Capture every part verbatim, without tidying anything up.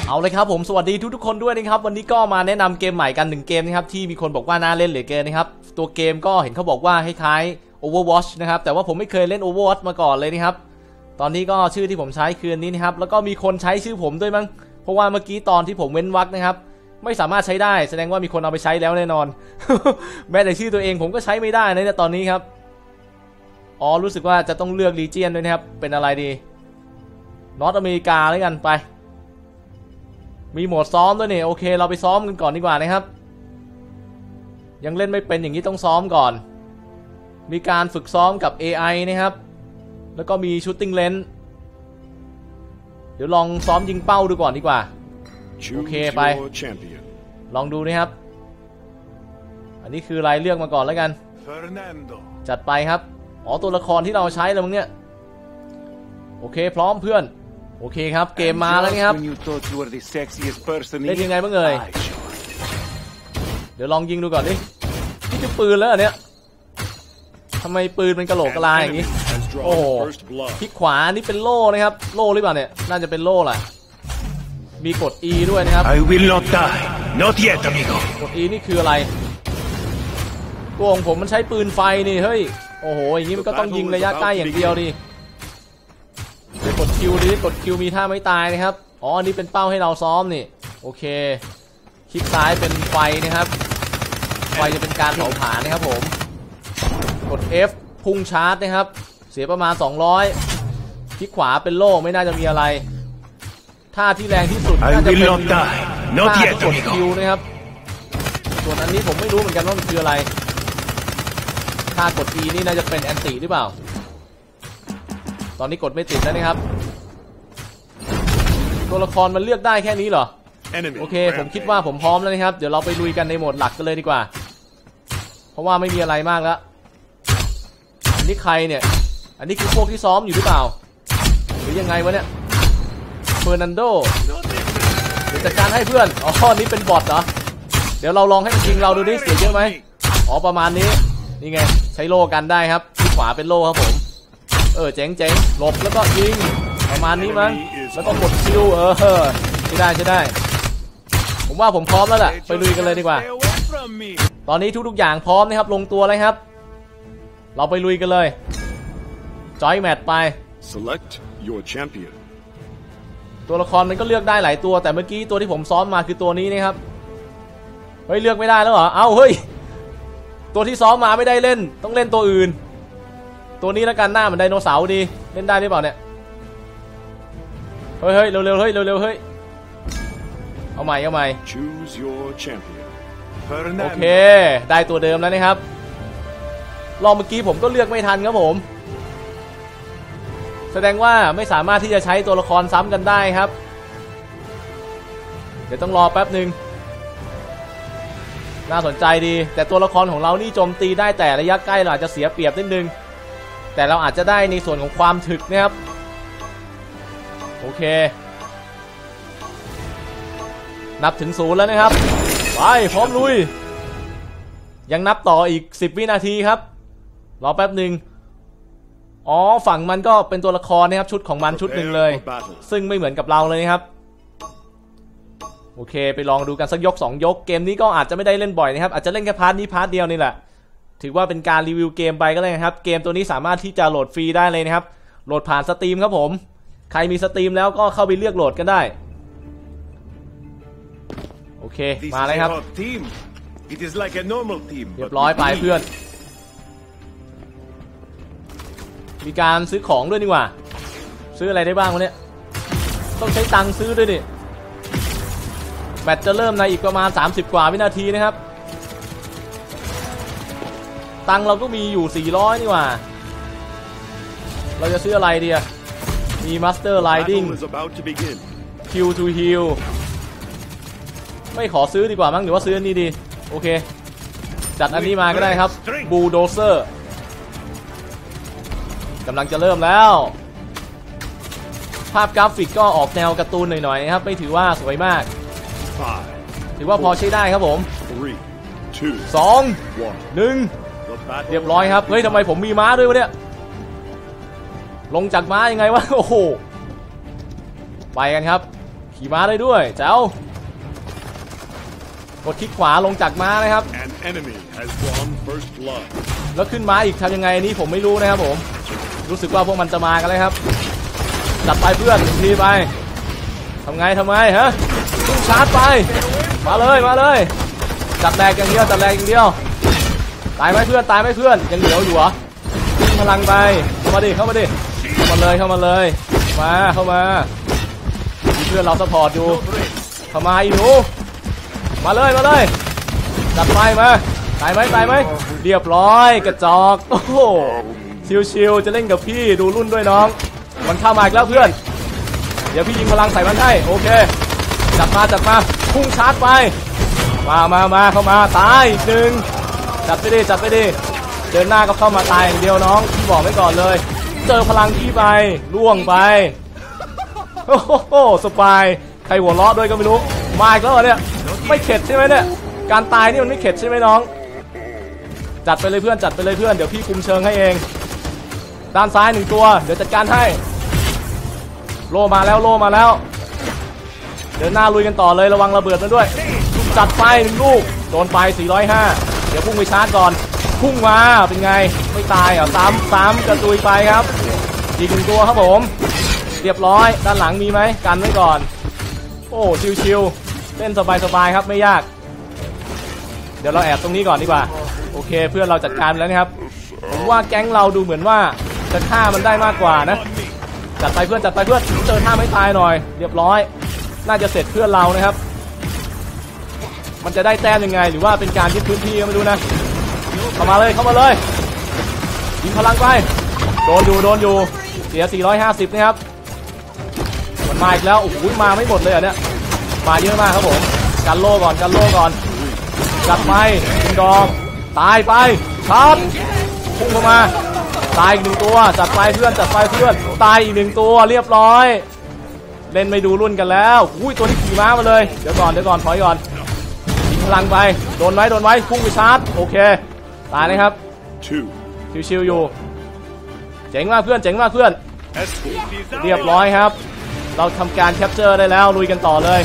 เอาเลยครับผมสวัสดีทุกๆคนด้วยนะครับวันนี้ก็มาแนะนำเกมใหม่กันหนึ่งเกมนะครับที่มีคนบอกว่าน่าเล่นเหลือเกินนะครับตัวเกมก็เห็นเขาบอกว่าคล้ายๆ Overwatch นะครับแต่ว่าผมไม่เคยเล่น Overwatch มาก่อนเลยนะครับตอนนี้ก็ชื่อที่ผมใช้คือนี้นะครับแล้วก็มีคนใช้ชื่อผมด้วยมั้งเพราะว่าเมื่อกี้ตอนที่ผมเว้นวรรคนะครับไม่สามารถใช้ได้แสดงว่ามีคนเอาไปใช้แล้วแน่นอน แม้แต่ชื่อตัวเองผมก็ใช้ไม่ได้นะเนี่ยตอนนี้ครับอ๋อรู้สึกว่าจะต้องเลือก Legion ด้วยนะครับเป็นอะไรดีนอร์ทอเมริกาแล้วกันไปมีโหมดซ้อมด้วยเนี่ยโอเคเราไปซ้อมกันก่อนดีกว่านะครับยังเล่นไม่เป็นอย่างนี้ต้องซ้อมก่อนมีการฝึกซ้อมกับ เอ ไอ นะครับแล้วก็มีชูตติ้งเลนส์เดี๋ยวลองซ้อมยิงเป้าดูก่อนดีกว่าโอเคไปลองดูนะครับอันนี้คืออะไรเลือกมาก่อนแล้วกันจัดไปครับอ๋อตัวละครที่เราใช้แล้วมึงเนี่ยโอเคพร้อมเพื่อนโอเคครับเกมมาแล้วนะครับเล่นยังไงบ้างเอ่ยเดี๋ยวลองยิงดูก่อนดินี่คือปืนแล้วเนี่ยทำไมปืนเป็นกระโหลกกระลาอย่างนี้โอ้โหคลิกขวานี่เป็นโล่นะครับโล่หรือเปล่าเนี่ยน่าจะเป็นโล่แหละมีกด E ด้วยนะครับ I will not die not yet amigo กด E นี่คืออะไรตัวของผมมันใช้ปืนไฟนี่เฮ้ยโอ้โหอย่างนี้มันก็ต้องยิงระยะใกล้อย่างเดียวดิกดคิวดิกดคิวมีท่าไม่ตายนะครับอ๋ออันนี้เป็นเป้าให้เราซ้อมนี่โอเคคลิกซ้ายเป็นไฟนะครับไฟจะเป็นการเผาผลาญนะครับผมกด F พุ่งชาร์จนะครับเสียประมาณสองร้อยคลิกขวาเป็นโล่ไม่น่าจะมีอะไรท่าที่แรงที่สุดน่าจะเป็นท่าที่กดคิวนะครับส่วนอันนี้ผมไม่รู้เหมือนกันว่ามันคืออะไรท่ากด E นี่น่าจะเป็นแอนติหรือเปล่าตอนนี้กดไม่ติดแล้วนะครับตัวละครมันเลือกได้แค่นี้เหรอโอเคผมคิดว่าผมพร้อมแล้วนะครับเดี๋ยวเราไปลุยกันในโหมดหลักกันเลยดีกว่าเพราะว่าไม่มีอะไรมากแล้วอันนี้ใครเนี่ยอันนี้คือพวกที่ซ้อมอยู่หรือเปล่าหรือยังไงวะเนี่ยเฟอร์นันโดเดี๋ยวจัดการให้เพื่อนอ๋อนี่เป็นบอทเหรอเดี๋ยวเราลองให้มันยิงเราดูดิเสียเยอะไหมอ๋อประมาณนี้นี่ไงใช้โล่กันได้ครับที่ขวาเป็นโล่ครับผมเออเจ๋งเจ๋งหลบแล้วก็ยิงประมาณนี้มั้งแล้วก็กดคิวเออใช่ได้ใช่ได้ผมว่าผมพร้อมแล้วแหละไปลุยกันเลยดีกว่าตอนนี้ทุกๆอย่างพร้อมนะครับลงตัวแล้วครับเราไปลุยกันเลยจอยแมทไป select your champion ตัวละครมันก็เลือกได้หลายตัวแต่เมื่อกี้ตัวที่ผมซ้อมมาคือตัวนี้นะครับเฮ้ยเลือกไม่ได้แล้วเหรอเอ้าเฮ้ยตัวที่ซ้อมมาไม่ได้เล่นต้องเล่นตัวอื่นตัวนี้แล้วกันหน้าเหมือนไดโนเสาร์ดีเล่นได้หรือเปล่าเนี่ยเฮ้ยเฮ้ยเร็วๆเฮ้ยเร็วๆเฮ้ยเอาใหม่เอาใหม่ choose your champion โอเคได้ตัวเดิมแล้วนะครับรอบเมื่อกี้ผมก็เลือกไม่ทันครับผมแสดงว่าไม่สามารถที่จะใช้ตัวละครซ้ำกันได้ครับเดี๋ยวต้องรอแป๊บหนึ่งน่าสนใจดีแต่ตัวละครของเรานี่โจมตีได้แต่ระยะใกล้เราอาจจะเสียเปรียบนิดนึงแต่เราอาจจะได้ในส่วนของความถึกนะครับโอเคนับถึงศูนย์แล้วนะครับไปพร้อมลุยยังนับต่ออีกสิบวินาทีครับรอแป๊บหนึ่งอ๋อฝั่งมันก็เป็นตัวละครนะครับชุดของมันชุดหนึ่งเลยซึ่งไม่เหมือนกับเราเลยนะครับโอเคไปลองดูกันสักยกสองยกเกมนี้ก็อาจจะไม่ได้เล่นบ่อยนะครับอาจจะเล่นแค่พาร์ทนี้พาร์ทเดียวนี่แหละถือว่าเป็นการรีวิวเกมไปก็เลยนะครับเกมตัวนี้สามารถที่จะโหลดฟรีได้เลยนะครับโหลดผ่านสตรีมครับผมใครมีสตรีมแล้วก็เข้าไปเลือกโหลดกันได้โอเคมาเลยครับเรียบร้อยไปเพื่อนมีการซื้อของด้วยนี่หว่าซื้ออะไรได้บ้างวะเนี่ยต้องใช้ตังค์ซื้อด้วยนี่แบตจะเริ่มในอีกประมาณสามสิบกว่าวินาทีนะครับตังค์เราก็มีอยู่สี่ร้อยนี่หว่าเราจะซื้ออะไรดีอะมี Master Riding Q to Heal ไม่ขอซื้อดีกว่ามั้งหรือว่าซื้ออันนี้ดีโอเคจัดอันนี้มาก็ได้ครับ Bulldozer กำลังจะเริ่มแล้วภาพกราฟิกก็ออกแนวการ์ตูนหน่อยๆนะครับไม่ถือว่าสวยมากถือว่าพอใช้ได้ครับผมสอง หนึ่งเรียบร้อยครับเฮ้ยทำไมผมมีม้าด้วยวะเนี่ยลงจากม้ายังไงวะโอ้โหไปกันครับขี่ม้าได้ด้วยเจ้ากดคลิกขวาลงจากม้านะครับ An enemy has drawn first blood. แล้วขึ้นม้าอีกทำยังไงนี่ผมไม่รู้นะครับผมรู้สึกว่าพวกมันจะมากันเลยครับจัดไปเพื่อนทีไปทำไงทำไงฮะพุ่งชาร์จไปมาเลยมาเลยจัดแรงอย่างเดียวจัดแรงอย่างเดียวตายไหมเพื่อนตายไหมเพื่อนยังเหลืออยู่เหรอยิงพลังไปเข้ามาดิเข้ามาดิเข้ามาเลยเข้ามาเลยมาเข้ามามีเพื่อนเราซัพพอร์ตอยู่เข้ามาอีหนูมาเลยมาเลยจัดไปมาตายไหมตายไหมเรียบร้อยกระจอกโอ้โหชิวๆจะเล่นกับพี่ดูรุ่นด้วยน้องมันเข้ามาอีกแล้วเพื่อนเดี๋ยวพี่ยิงพลังใส่มันให้โอเคจัดมาจัดมาพุ่งชาร์จไปมามามาเข้ามาตายอีกหนึ่งจัดไปดิจัดไปดิเดินหน้าก็เข้ามาตายอย่างเดียวน้องพี่บอกไว้ก่อนเลยเจอพลังพี่ไปล่วงไปโอ้โหสบายใครหัวเราะด้วยก็ไม่รู้มาอีกแล้วเหรอเนี่ยไม่เข็ดใช่ไหมเนี่ยการตายนี่มันไม่เข็ดใช่ไหมน้องจัดไปเลยเพื่อนจัดไปเลยเพื่อนเดี๋ยวพี่คุมเชิงให้เองด้านซ้ายหนึ่งตัวเดี๋ยวจัดการให้โล่มาแล้วโล่มาแล้วเดินหน้าลุยกันต่อเลยระวังระเบิดมันด้วยจัดไปหนึ่งลูกโดนไปสี่ร้อยห้าเดี๋ยวพุ่งไปชาร์จก่อนพุ่งมาเป็นไงไม่ตายเหรอซ้ำซ้ำกระตุยไปครับอีกหนึ่งตัวครับผมเรียบร้อยด้านหลังมีไหมกันไว้ก่อนโอ้ชิวๆเล่นสบายๆครับไม่ยากเดี๋ยวเราแอบตรงนี้ก่อนดีกว่าโอเคเพื่อนเราจัดการแล้วนะครับผมว่าแก๊งเราดูเหมือนว่าจะฆ่ามันได้มากกว่านะจัดไปเพื่อนจัดไปเพื่อนเจอท่าไม่ตายหน่อยเรียบร้อยน่าจะเสร็จเพื่อนเรานะครับมันจะได้แต้มยังไงหรือว่าเป็นการยึดพื้นที่ก็ไม่รู้นะเข้ามาเลยเข้ามาเลยยิงพลังไปโดนอยู่โดนอยู่เสียสี่ร้อยห้าสิบนะครับมันมาอีกแล้วโอ้โหมาไม่หมดเลยอ่ะเนี่ยมาเยอะมากครับผมกันโล่ก่อนกันโล่ก่อนจัดไปยิงดอกตายไปครับพุ่งเข้ามาตายอีกหนึ่งตัวจัดไปเพื่อนจัดไปเพื่อนตายอีกหนึ่งตัวเรียบร้อยเล่นไม่ดูรุ่นกันแล้วอุ้ยตัวนี้ขี่ม้ามาเลยเดี๋ยวก่อนเดี๋ยวก่อนถอยก่อนยิงพลังไปโดนไว้โดนไว้พุ่งไปชาร์จโอเคตายเลยครับชิวๆอยู่เจ๋งมากเพื่อนเจ๋งมากเพื่อนเรียบร้อยครับเราทำการแคปเจอร์ได้แล้วลุยกันต่อเลย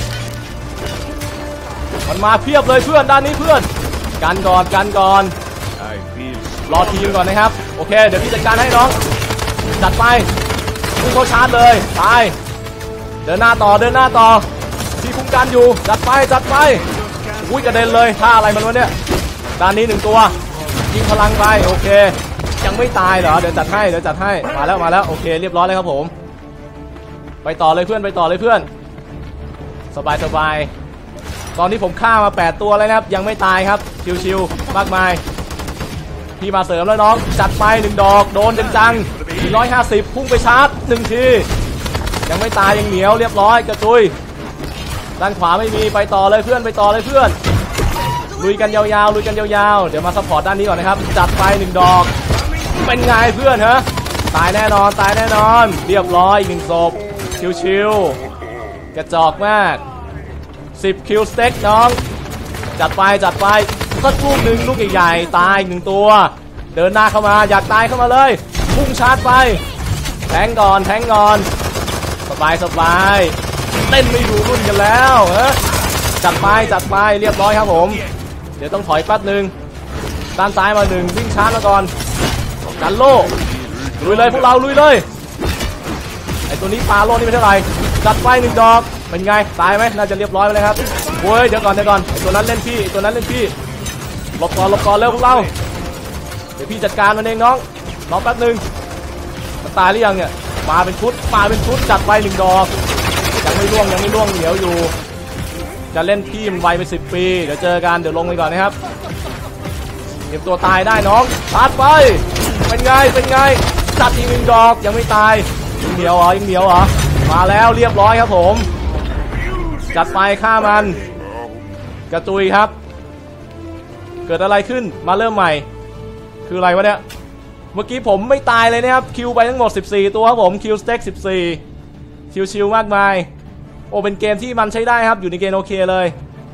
มันมาเพียบเลยเพื่อนด้านนี้เพื่อนกันก่อนกันก่อนรอทีมก่อนนะครับโอเคเดี๋ยวพี่จัดการให้น้องจัดไปพุ่งเข้าชาร์จเลยตายเดินหน้าต่อเดินหน้าต่อพี่คุ้มกันอยู่จัดไปจัดไปอุ้ยกระเด็นเลยท่าอะไรมันวะเนี่ยด้านนี้หนึ่งตัวยิงพลังไปโอเคยังไม่ตายเหรอเดี๋ยวจัดให้เดี๋ยวจัดให้มาแล้วมาแล้วโอเคเรียบร้อยเลยครับผมไปต่อเลยเพื่อนไปต่อเลยเพื่อนสบายสบายตอนนี้ผมฆ่ามาแปดตัวแล้วนะครับยังไม่ตายครับชิวๆมากมายพี่มาเสริมแล้วน้องจัดไปหนึ่งดอกโดนจังๆสี่ร้อยห้าสิบพุ่งไปชาร์จหนึ่งทียังไม่ตายยังเหนียวเรียบร้อยกระจุยด้านขวาไม่มีไปต่อเลยเพื่อนไปต่อเลยเพื่อนลุยกันยาวๆลุยกันยาวๆเดี๋ยวมาซัพพอร์ตด้านนี้ก่อนนะครับจัดไปหนึ่งดอกเป็นไงเพื่อนฮะตายแน่นอนตายแน่นอนเรียบร้อยอีกหนึ่งศพชิวๆกระจอกมากสิบคิวสเต็กน้องจัดไปจัดไปสักลูกหนึ่งลูกใหญ่ๆตายอีกหนึ่งตัวเดินหน้าเข้ามาอยากตายเข้ามาเลยพุ่งชาร์จไปแทงก่อนแทงก่อนสบายสบายเต้นไม่ดูรุ่นกันแล้วเออจัดไปจัดไปเรียบร้อยครับผมเดี๋ยวต้องถอยแป๊บหนึ่งด้านซ้ายมาหนึ่งวิ่งชาร์จมาก่อนกันโล่ลุยเลยพวกเราลุยเลยไอตัวนี้ปลาโล่นี่ไม่เท่าไหร่จัดไปหนึ่งดอกเป็นไงตายไหมน่าจะเรียบร้อยไปเลยครับโว้ยเดี๋ยวก่อนเดี๋ยวก่อนไอตัวนั้นเล่นพี่ตัวนั้นเล่นพี่หลบก่อนหลบก่อนเร็วพวกเราเดี๋ยวพี่จัดการมันเองน้องรอแป๊บหนึ่งมันตายหรือยังเนี่ยมาเป็นชุดมาเป็นชุดจัดไปหนึ่งดอกยังไม่ล่วงยังไม่ล่วงเหนียวอยู่จะเล่นพี่มันไวไปสิบปีเดี๋ยวเจอกันเดี๋ยวลงไปก่อนนะครับเตรียมตัวตายได้น้องชาร์จไปเป็นไงเป็นไงจัดอีกหนึ่งดอกยังไม่ตายยังเหนียวเหรอยังเหนียวเหรอมาแล้วเรียบร้อยครับผมจัดไปฆ่ามันกระจุยครับเกิดอะไรขึ้นมาเริ่มใหม่คืออะไรวะเนี่ยเมื่อกี้ผมไม่ตายเลยนะครับคิวไปทั้งหมดสิบสี่ตัวครับผมคิวสเต็กสิบสี่ชิวๆมากมายโอ้เป็นเกมที่มันใช้ได้ครับอยู่ในเกมโอเคเลย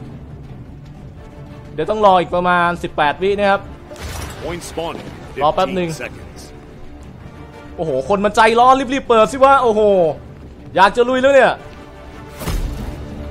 เดี๋ยวต้องรออีกประมาณสิบแปดวินะครับรอแป๊บหนึ่งโอ้โหคนมันใจร้อนรีบๆเปิดสิวะโอ้โหอยากจะลุยแล้วเนี่ย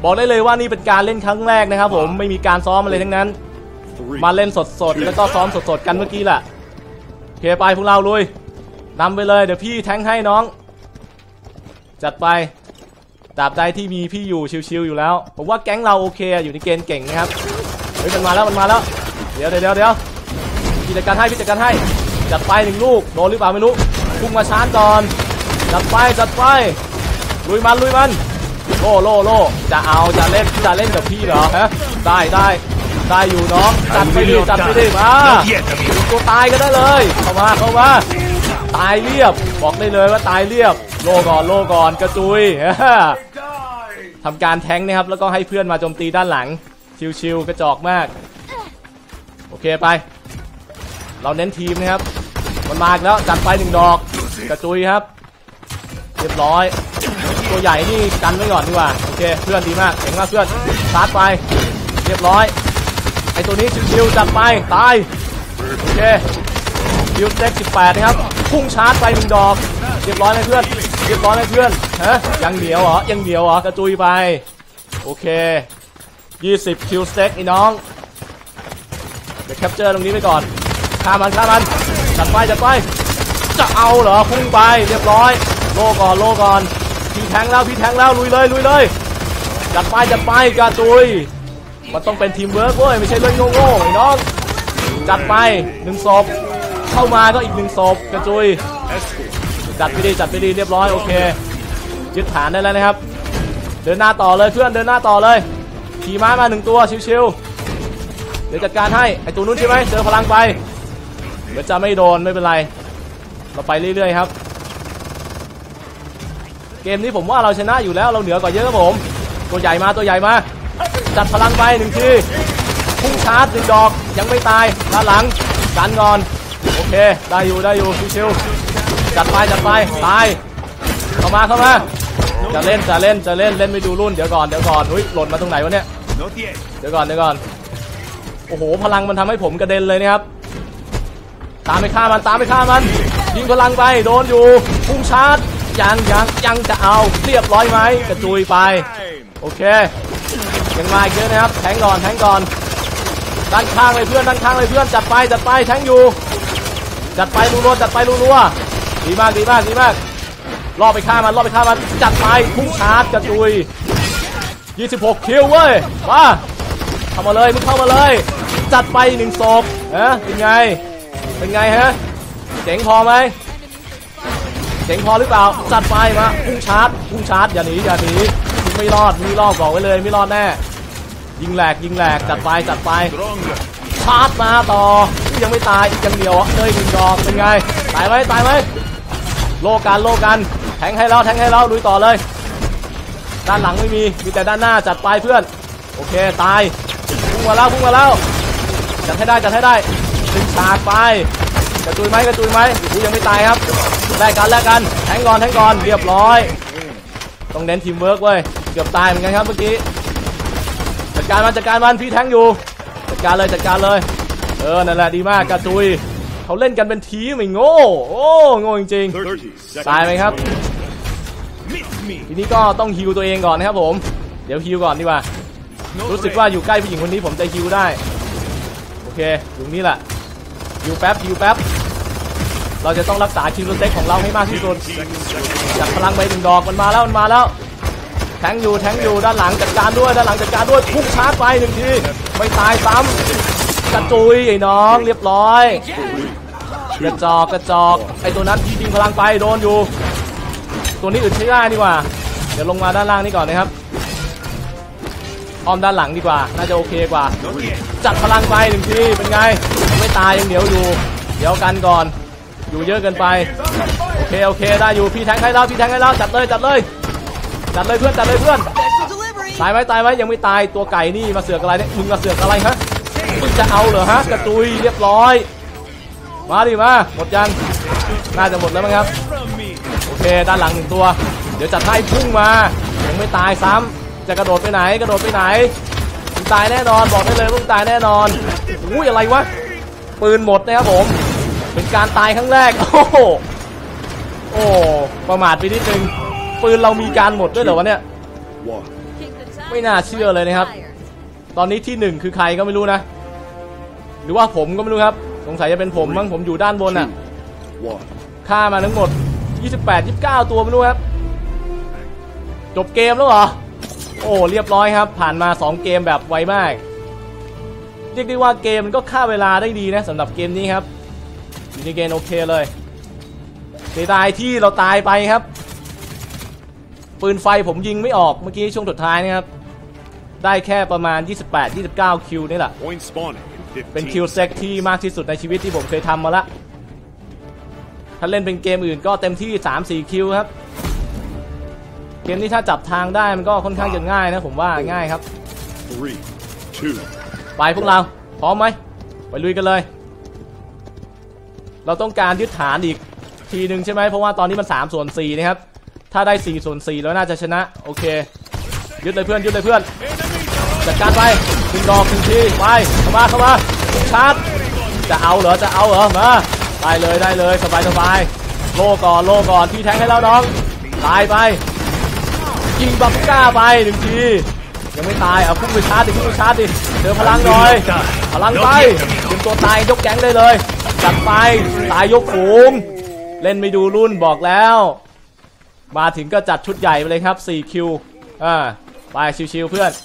บอกได้เลยว่านี่เป็นการเล่นครั้งแรกนะครับผมไม่มีการซ้อมอะไรทั้งนั้นมาเล่นสดๆแล้วก็ซ้อมสดๆกันเมื่อกี้แหละโอเคไปพวกเราลุยนำไปเลยเดี๋ยวพี่แทงให้น้องจัดไปตราบใดที่มีพี่อยู่ชิวๆอยู่แล้วผมว่าแก๊งเราโอเคอยู่ในเกณฑ์เก่งนะครับเฮ้ยมันมาแล้วมันมาแล้วเดี๋ยวเดี๋ยวเดี๋ยวเดี๋ยวพี่จัดการให้พี่จัดการให้จัดไปหนึ่งลูกโดนหรือเปล่าไม่รู้พุ่งมาชาร์จก่อนจัดไปจัดไปลุยมันลุยมันโล่โล่โล่จะเอาจะเล่นจะเล่นกับพี่เหรอฮะได้ได้ได้อยู่น้องจัดไปดิจัดไปดิมาตัวตายก็ได้เลยเข้ามาเข้ามาตายเรียบบอกได้เลยว่าตายเรียบโล่ก่อนโล่ก่อนกระจุยทำการแทงนะครับแล้วก็ให้เพื่อนมาโจมตีด้านหลังชิวๆกระจอกมากโอเคไปเราเน้นทีมนะครับมันมาแล้วจัดไปหนึ่งดอกกระจุยครับเรียบร้อยตัวใหญ่นี่กันไว้ก่อนดีกว่าโอเคเพื่อนดีมากเก่งมากเพื่อนชาร์จไปเรียบร้อยไอตัวนี้ชิวๆจัดไปตายโอเคคิวเซ็กสิบแปดนะครับพุ่งชาร์จไปหนึ่งดอกเรียบร้อยไหมเพื่อนเรียบร้อยไหมเพื่อนฮะยังเหนียวเหรอยังเหนียวเหรอกระจุยไปโอเคยี่สิบคิวเซ็กไอ้น้องเดี๋ยวแคปเจอร์ตรงนี้ไปก่อนฆ่ามันฆ่ามันจัดไปจัดไปจะเอาเหรอพุ่งไปเรียบร้อยโลก่อนโลก่อนพี่แทงแล้วพี่แทงแล้วลุยเลยลุยเลยจัดไปจัดไปกระจุยมันต้องเป็นทีมเวิร์กเว้ยไม่ใช่เรื่องโง่ๆไอ้น้องจัดไปหนึ่งศพเข้ามาก็อีกหนึ่งศพกระจุยจัดไปดีจัดไปดีเรียบร้อยโอเคยึดฐานได้แล้วนะครับเดินหน้าต่อเลยเพื่อนเดินหน้าต่อเลยขี่ม้ามาหนึ่งตัวชิวๆเดี๋ยวจัดการให้ไอตัวนู้นใช่ไหมเจอพลังไปเดี๋ยวจะไม่โดนไม่เป็นไรเราไปเรื่อยๆครับเกมนี้ผมว่าเราชนะอยู่แล้วเราเหนือกว่าเยอะครับผมตัวใหญ่มาตัวใหญ่มาจัดพลังไปหนึ่งทีพุ่งชาร์จหนึ่งดอกยังไม่ตายด้านหลังกันก่อนโอเคได้อยู่ได้อยู่ชิวๆจัดไปจัดไปตายเข้ามาเข้ามาจะเล่นจะเล่นจะเล่นเล่นไม่ดูรุ่นเดี๋ยวก่อนเดี๋ยวก่อนอุ้ยหล่นมาตรงไหนวะเนี่ยเดี๋ยวก่อนเดี๋ยวก่อนโอ้โหพลังมันทำให้ผมกระเด็นเลยนะครับตามไปฆ่ามันตามไปฆ่ามันยิงพลังไปโดนอยู่พุ่งชาร์จยังยังยังจะเอาเรียบร้อยไหมกระจุยไปโอเคยังมาเยอะนะครับแทงก่อนแทงก่อนด้านข้างเลยเพื่อนด้านข้างเลยเพื่อนจัดไปจัดไปแทงอยู่จัดไปรัวๆจัดไปรัวๆดีมากดีมากดีมากล่อไปฆ่ามันล่อไปฆ่ามันจัดไปพุ่งชาร์จกระจุยยี่สิบหกคิวเว้ยมาเข้ามาเลยมึงเข้ามาเลยจัดไปหนึ่งศพฮะเป็นไงเป็นไงฮะเจ๋งพอไหมเจ๋งพอหรือเปล่าจัดไปมาพุ่งชาร์จพุ่งชาร์จอย่าหนีอย่าหนีมึงไม่รอดไม่รอดบอกไว้เลยไม่รอดแน่ยิงแหลกยิงแหลกจัดไปจัดไปชาร์จมาต่อยังไม่ตายอีกยังเดียวเลยหนึ่งดอกเป็นไงตายไหมตายไหมโลกันโลกันแทงให้เราแทงให้เราลุยต่อเลยด้านหลังไม่มีมีแต่ด้านหน้าจัดไปเพื่อนโอเคตายพุ่งมาแล้วพุ่งมาแล้วจัดให้ได้จัดให้ได้ดึงฉากไปกระจุยไหมกระจุยไหมกูยังไม่ตายครับแลกกันแลกกันแทงก่อนแทงก่อนเรียบร้อยต้องเน้นทีมเวิร์กเว้ยเกือบตายเหมือนกันครับเมื่อกี้จัดการมันจัดการมันพี่แทงอยู่จัดการเลยจัดการเลยเออนั่นแหละดีมากกระจุยเขาเล่นกันเป็นทีมไม่โง่โอ้โง่จริงๆตายไหมครับทีนี้ก็ต้องฮิวตัวเองก่อนนะครับผมเดี๋ยวฮิวก่อนดีกว่ารู้สึกว่าอยู่ใกล้ผู้หญิงคนนี้ผมจะฮิวได้โอเคอยู่นี่แหละฮิวแป๊บฮิวแป๊บเราจะต้องรักษาคิวสเต็กของเราให้มากที่สุดจัดพลังไปหนึ่งดอกมันมาแล้วมันมาแล้วแทงอยู่แทงอยู่ด้านหลังจัดการด้วยด้านหลังจัดการด้วยพุ่งชาร์จไปหนึ่งทีไม่ตายซ้ำกระจุยไอ้น้องเรียบร้อยกระจอกกระจอกไอ้ตัวนั้นที่ยิงพลังไปโดนอยู่ตัวนี้อึดใช้ได้ดีกว่าเดี๋ยวลงมาด้านล่างนี่ก่อนนะครับอ้อมด้านหลังดีกว่าน่าจะโอเคกว่าจัดพลังไปหนึ่งทีเป็นไงไม่ตายยังเหนียวอยู่เดี๋ยวกันก่อนอยู่เยอะเกินไปโอเคโอเคได้อยู่พี่แทงให้เราพี่แทงให้เราจัดเลยจัดเลยจัดเลยเพื่อนจัดเลยเพื่อนตายไหมตายไหมยังไม่ตายตัวไก่นี่มาเสือกอะไรเนี่ยมึงมาเสือกอะไรฮะมึงจะเอาเหรอฮะกระตุยเรียบร้อยมาดิมาหมดยังน่าจะหมดแล้วมั้งครับโอเคด้านหลังหนึ่งตัวเดี๋ยวจัดให้พุ่งมายังไม่ตายซ้ำจะกระโดดไปไหนกระโดดไปไหนมึงตายแน่นอนบอกได้เลยมึงตายแน่นอนอุ้ยอะไรวะปืนหมดนะครับผมเป็นการตายครั้งแรกโอ้โหโอ้ประมาทไปนิดนึงปืนเรามีการหมดด้วยเหรอวะเนี่ยไม่น่าเชื่อเลยนะครับตอนนี้ที่หนึ่งคือใครก็ไม่รู้นะหรือว่าผมก็ไม่รู้ครับสงสัยจะเป็นผมมั้งผมอยู่ด้านบนอ่ะฆ่ามาทั้งหมดยี่สิบแปด ยี่สิบเก้าตัวไม่รู้ครับจบเกมแล้วเหรอโอ้เรียบร้อยครับผ่านมาสองเกมแบบไวมากเรียกได้ว่าเกมมันก็ฆ่าเวลาได้ดีนะสำหรับเกมนี้ครับอยู่ในเกมโอเคเลยเสียดายที่เราตายไปครับปืนไฟผมยิงไม่ออกเมื่อกี้ช่วงสุดท้ายนะครับได้แค่ประมาณยี่สิบแปด ยี่สิบเก้าคิวนี่แหละเป็นคิวเซ็กที่มากที่สุดในชีวิตที่ผมเคยทำมาละถ้าเล่นเป็นเกมอื่นก็เต็มที่ สามสี่ คิวครับเกมนี้ถ้าจับทางได้มันก็ค่อนข้างจะง่ายนะผมว่าง่ายครับไปพวกเราพร้อมไหมไปลุยกันเลยเราต้องการยึดฐานอีกทีหนึ่งใช่ไหมเพราะว่าตอนนี้มันสามส่วนสี่นะครับถ้าได้สี่ส่วนสี่แล้วน่าจะชนะโอเคยึดเลยเพื่อนยึดเลยเพื่อนจัดการไปดึงดอกดึงทีไปเข้ามาเข้ามาชาร์จจะเอาเหรอจะเอาเหรอมาได้เลยได้เลยสบายสบายโล่ก่อนโล่ก่อนพี่แทงให้แล้วน้องตายไปยิงบังก้าไปหนึ่งทียังไม่ตายเอาพุ่งไปชาร์จดิพุ่งไปชาร์จดิเจอพลังหน่อยพลังไปเป็นตัวตายยกแก๊งได้เลยจัดไปตายยกฝูงเล่นไม่ดูรุ่นบอกแล้วมาถึงก็จัดชุดใหญ่ไปเลยครับสี่คิวอ่าไปชิวๆเพื่อน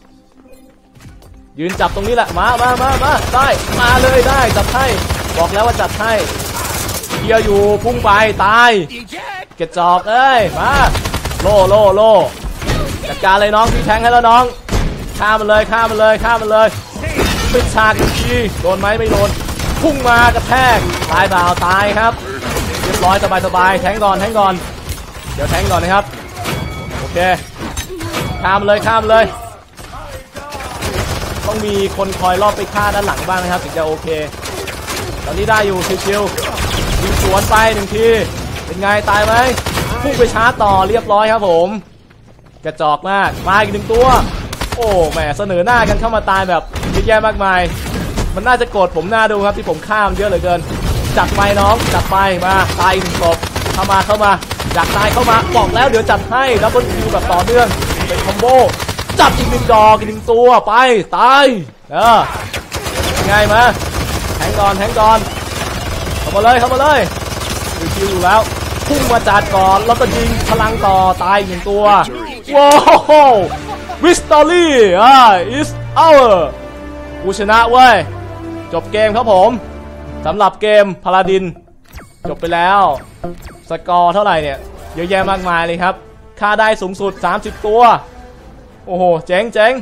ยืนจับตรงนี้แหละมามามามาได้มาเลยได้จัดให้บอกแล้วว่าจัดให้เกียร์อยู่พุ่งไปตายเกจจอกเอ้ยมาโล่โล่โล่จัดการเลยน้องพี่แทงให้แล้วน้องฆ่ามันเลยฆ่ามันเลยฆ่ามันเลยปิดฉากอีกทีโดนไหมไม่โดนพุ่งมากระแทกตายเปล่าตายครับเรียบร้อยสบายสบายแทงก่อนแทงก่อนเดี๋ยวแทงก่อนนะครับโอเคฆ่ามันเลยฆ่ามันเลยต้องมีคนคอยรอบไปฆ่าด้านหลังบ้างนะครับถึงจะโอเคตอนนี้ได้อยู่ชิวๆยิงสวนไปหนึ่งทีเป็นไงตายไหมพุ่งไปชาร์จต่อเรียบร้อยครับผมกระจอกมากมาอีกหนึ่งตัวโอ้แหมเสนอหน้ากันเข้ามาตายแบบเยอะแยะมากมายมันน่าจะโกรธผมหน้าดูครับที่ผมฆ่ามันเยอะเหลือเกินจัดไปน้องจัดไปมาตายหนึ่งศพเข้ามาเข้ามาอยากตายเข้ามาบอกแล้วเดี๋ยวจัดให้ดับเบิลคิวแบบต่อเนื่องเป็นคอมโบจับอีกหนึ่งดอกอีกหนึ่งตัวไปตายเออง่ายมาแทงก่อนแทงก่อนเข้ามาเลยเข้ามาเลยคิวอยู่แล้วพุ่งมาจัดก่อนแล้วก็ยิงพลังต่อตายหนึ่งตัวว้าววิสตอรี่อ่า is our ผู้ชนะเว้ยจบเกมครับผมสำหรับเกมพาลาดินจบไปแล้วสกอร์เท่าไหร่เนี่ยเยอะแยะมากมายเลยครับค่าได้สูงสุดสามสิบตัวโอ้โหเจ๋งเจ๋ง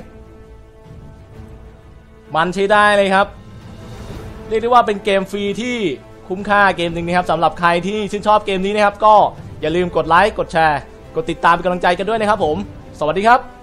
มันใช้ได้เลยครับเรียกได้ว่าเป็นเกมฟรีที่คุ้มค่าเกมหนึ่งนะครับสำหรับใครที่ชื่นชอบเกมนี้นะครับก็อย่าลืมกดไลค์กดแชร์กดติดตามเป็นกำลังใจกันด้วยนะครับผมสวัสดีครับ